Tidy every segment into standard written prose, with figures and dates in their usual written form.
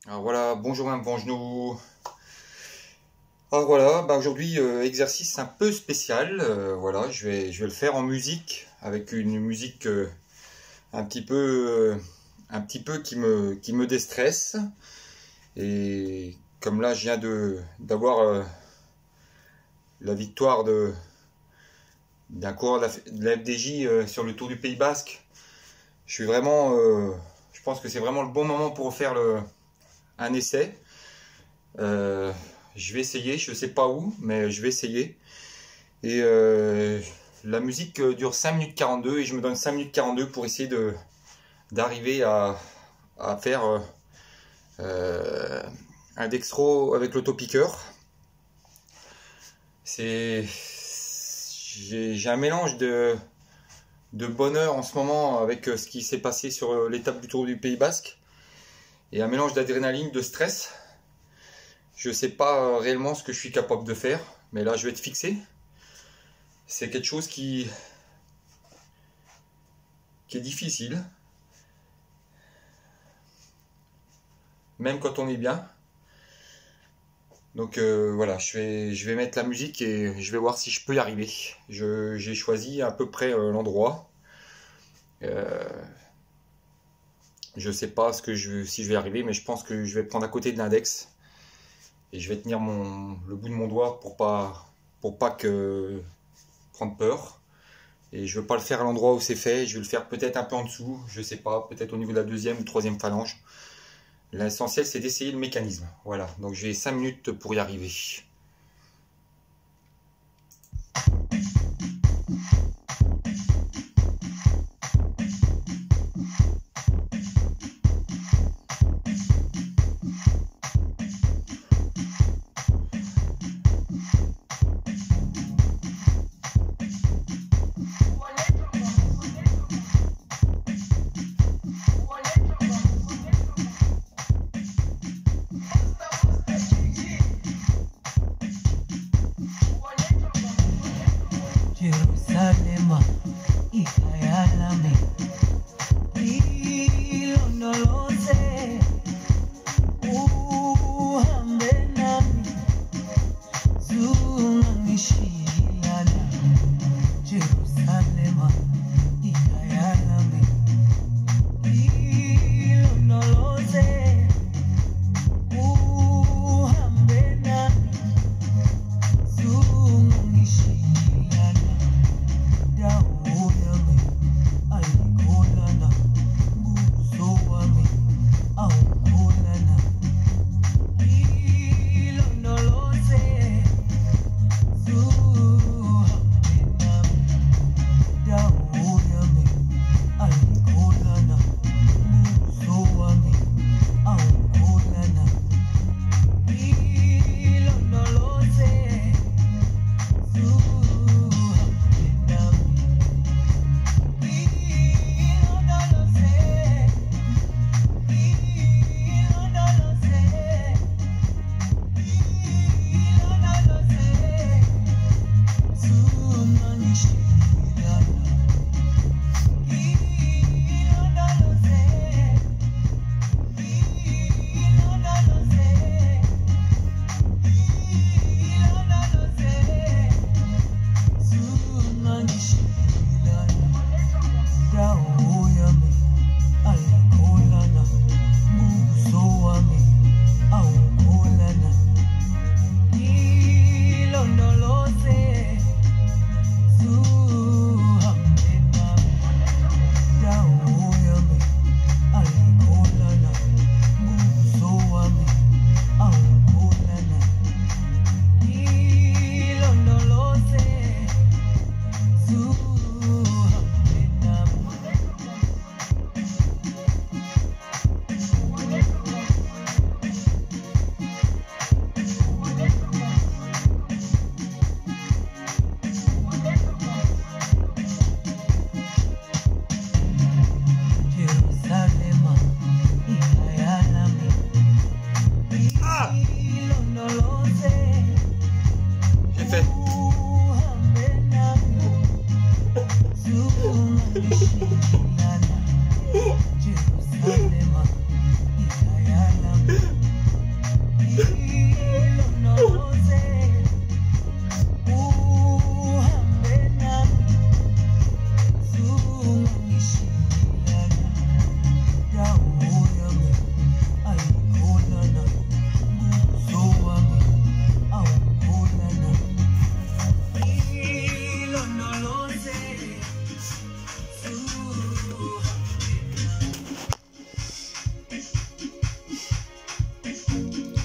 Alors voilà, bonjour Madame Vangenot. Alors voilà, aujourd'hui exercice un peu spécial. Voilà, je vais le faire en musique, avec une musique un petit peu, qui me déstresse. Et comme là, je viens d'avoir la victoire d'un coureur de la FDJ sur le Tour du Pays Basque. Je suis vraiment, je pense que c'est vraiment le bon moment pour faire un essai. Je vais essayer, je ne sais pas où, mais je vais essayer. Et la musique dure 5 minutes 42 et je me donne 5 minutes 42 pour essayer d'arriver à faire un dextro avec l'autopiqueur. J'ai un mélange de bonheur en ce moment avec ce qui s'est passé sur l'étape du Tour du Pays Basque et un mélange d'adrénaline, de stress. Je ne sais pas réellement ce que je suis capable de faire, mais là je vais être fixé. C'est quelque chose qui est difficile, même quand on est bien. Donc voilà, je vais mettre la musique et je vais voir si je peux y arriver. J'ai choisi à peu près l'endroit. Je sais pas si je vais y arriver, mais je pense que je vais prendre à côté de l'index. Et je vais tenir le bout de mon doigt pour pas prendre peur. Et je ne veux pas le faire à l'endroit où c'est fait. Je vais le faire peut-être un peu en dessous. Je sais pas, peut-être au niveau de la deuxième ou troisième phalange. L'essentiel, c'est d'essayer le mécanisme. Voilà, donc j'ai 5 minutes pour y arriver.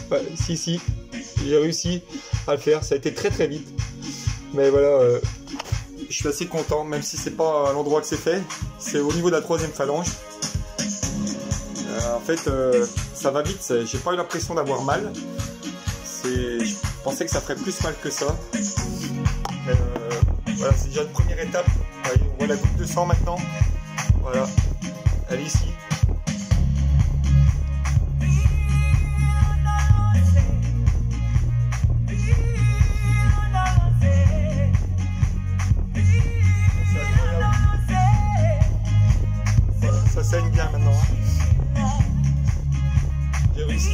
Ouais, si, j'ai réussi à le faire, ça a été très très vite. Mais voilà, je suis assez content, même si c'est pas à l'endroit que c'est fait, c'est au niveau de la 3e phalange. En fait, ça va vite, j'ai pas eu l'impression d'avoir mal. Je pensais que ça ferait plus mal que ça. Mais voilà, c'est déjà une première étape. Voyez, on voit la goutte de sang maintenant. Voilà, elle est ici. Ça saigne bien maintenant. J'ai réussi.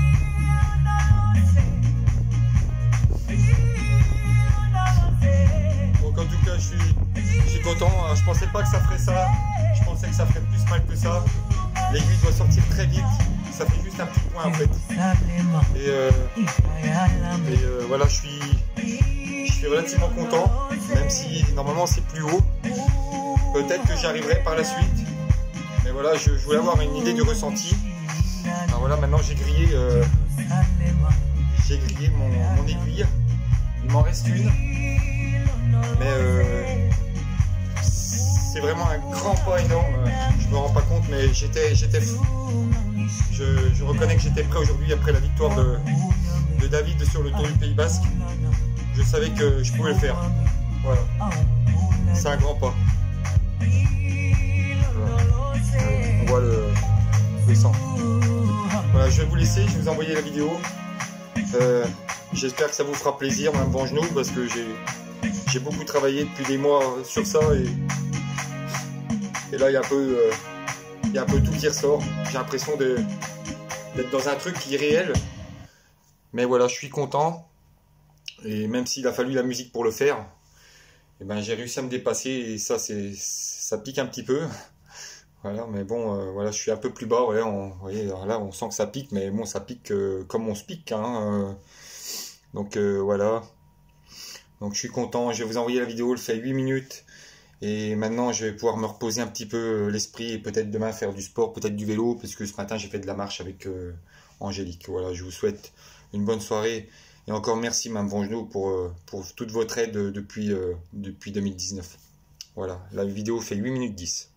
Donc en tout cas, je suis content. Je pensais pas que ça ferait ça. Je pensais que ça ferait plus mal que ça. L'aiguille doit sortir très vite. Ça fait juste un petit point en fait. Et voilà, je suis relativement content, même si normalement c'est plus haut. Peut-être que j'y arriverai par la suite. Mais voilà, je voulais avoir une idée du ressenti. Alors voilà, maintenant j'ai grillé mon aiguille. Il m'en reste une. Mais c'est vraiment un grand pas énorme. Je me rends pas compte, mais j'étais fou. Je reconnais que j'étais prêt aujourd'hui après la victoire de David sur le Tour du Pays Basque. Je savais que je pouvais le faire. Voilà. C'est un grand pas. Voilà. On voit le sang. Voilà, je vais vous laisser, je vais vous envoyer la vidéo. J'espère que ça vous fera plaisir, Mme Vangenoux, parce que j'ai beaucoup travaillé depuis des mois sur ça et là il y a un peu tout qui ressort. J'ai l'impression d'être dans un truc qui est réel. Mais voilà, je suis content. Et même s'il a fallu la musique pour le faire, eh ben, j'ai réussi à me dépasser et ça pique un petit peu. Voilà, mais bon, voilà, je suis un peu plus bas. Ouais, vous voyez, là, on sent que ça pique, mais bon, ça pique comme on se pique. Hein, donc voilà. Donc je suis content. Je vais vous envoyer la vidéo. Elle fait 8 minutes. Et maintenant, je vais pouvoir me reposer un petit peu l'esprit et peut-être demain faire du sport, peut-être du vélo, parce que ce matin, j'ai fait de la marche avec Angélique. Voilà, je vous souhaite une bonne soirée. Et encore merci, Mme Vangenoux, pour toute votre aide depuis 2019. Voilà, la vidéo fait 8 minutes 10.